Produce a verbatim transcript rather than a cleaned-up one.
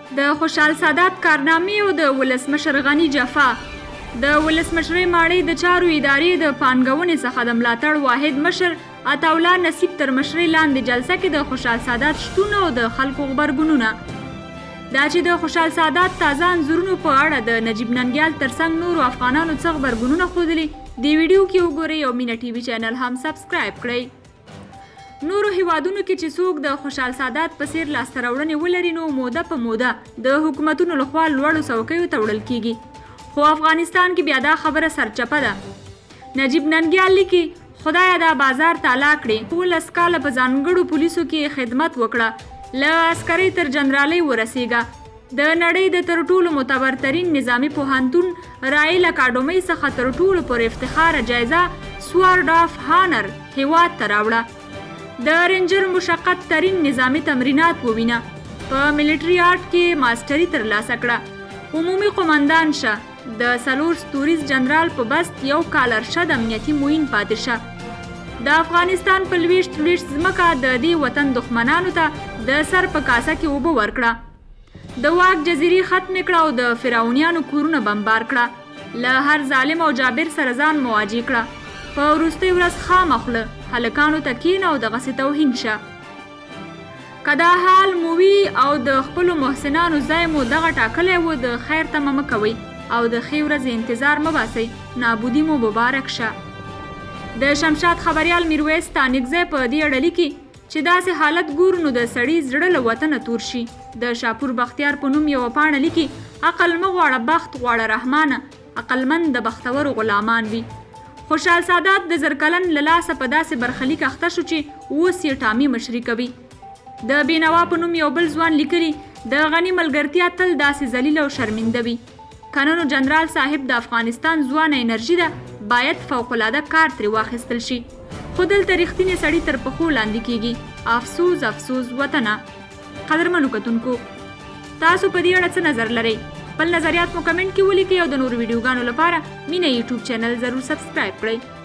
د خوشحال سادات کارنامې او د ولسمشر غني جفا. د ولسمشرۍ ماڼۍ د چارو ادارې د پانګونې څخه د ملاتړ واحد مشر عطاالله نصیب تر مشرۍ لاندې جلسه کې د خوشحال سادات شتون او د خلکو غبرګونونه. دا چې د خوشحال سادات تازه انځورونو په اړه د نجیب ننګیال ترڅنګ نورو افغانانو څه غبرګونونه ښودلي دې ویډیو کې وګورئ او مینه ټي وي چینل هم سبسکرایب کړئ. نورو هیوادونو کې چې څوک د خوشحال سادات په څیر لاسته راوړنې ولري نو موده په موده د حکومتونو لخوا لوړو څوکیو ته وړل کیږي، خو افغانستان کې بیا دا خبره سرچپه ده. نجیب ننګیال لیکي خدایه دا بازار تالا کړې، اوولس کاله په ځانګړو پولیسو کې خدمت وکړه، له عسکرۍ تر جنرالۍ ورسېږه، د نړۍ د تر ټولو معتبرترین نظامي پوهنتون رایل اکاډمۍ څخه تر ټولو پر افتخاره جایزه سوارډ آف هانر هیواد ته راوړه، د رینجر مشقت ترین نظامی تمرینات ووینه، په ملیټري آرټ کې ماسټري ترلاسه کړه، عمومي قومندان شه، د څلور ستوریز جنرال په بست یو کال ارشد امنیتي معین پاتې شه، د افغانستان په لویشت لویشت ځمکه د دې وطن دښمنانو ته د سر په کاسه کې اوبه ورکړه، د واک جزیرې ختمې کړه او د فرعونیانو کورونه بمبار کړه، له هر ظالم او جابر سره ځان مواجه کړه، په وروستۍ ورځ خامه خوله هلکانو ته کښېنه او دغسې توهین شه. که دا حال مو وي او د خپلو محسنانو ځای مو دغه ټاکلی و د خیر تمه مه کوئ او د ښې ورځې انتظار مه باسئ، نابودي مو مبارک شه. د شمشاد خبریال میرویس تانکزی په دې اړه لیکي چې داسې حالت ګورو نو د سړي زړه له وطنه تور شي. د شاپور بختیار په نوم یوه پاڼه لیکي عقل مه غواړه بخت غواړه رحمانه، عقلمند د بختورو غلامان وي. خوشحال سادات د زرکلن له لاسه په داسې برخلیک اخته شو چې اوس یې ټامي مشري کوي. د بېنوا په نوم یو بل ځوان لیکلي د غني ملګرتیا تل داسې ذلیله او شرمنده وي. کننو جنرال صاحب د افغانستان ځوانه انرژي ده، باید فوقالعاده کار ترې واخیستل شي، خو دلته رښتینې سړي تر پښو لاندې کیږي. افسوس افسوس وطنه. قدرمنو کتونکو تاسو په دې اړه څه نظر لرئ؟ خپل نظریات مو کمنټ کې ولیکئ او د نورو ویډیوګانو لپاره مینه یوټیوب چینل ضرور سبسکرایب کړئ.